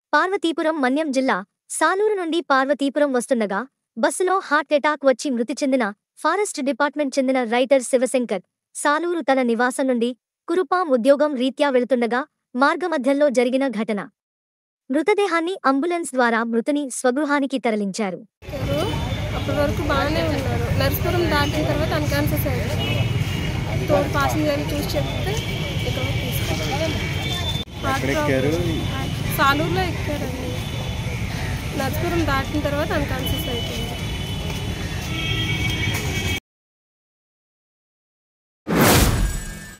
పార్వతీపురం మన్యం జిల్లా సాలూరు నుండి పార్వతీపురం వస్తుండగా బస్సులో హార్ట్ అటాక్ వచ్చి మృతి చెందిన ఫారెస్ట్ డిపార్ట్మెంట్ చెందిన రైటర్ శివశంకర్ సాలూరు తన నివాసం నుండి కురుపాం ఉద్యోగం రీత్యా వెళుతుండగా మార్గమధ్యంలో జరిగిన ఘటన. మృతదేహాన్ని అంబులెన్స్ ద్వారా మృతుని స్వగృహానికి తరలించారు. అప్పటి వరకు బాగానే ఉన్నారు. నర్సపురం దాటిన తర్వాత అన్కాన్షియస్ అయ్యారు. తోడు ప్యాసింజర్లు చూసి చెప్తే సాలూరులో ఎక్కారండి. నర్సపురం దాటిన తర్వాత అన్కాన్షియస్ అయిపోయింది.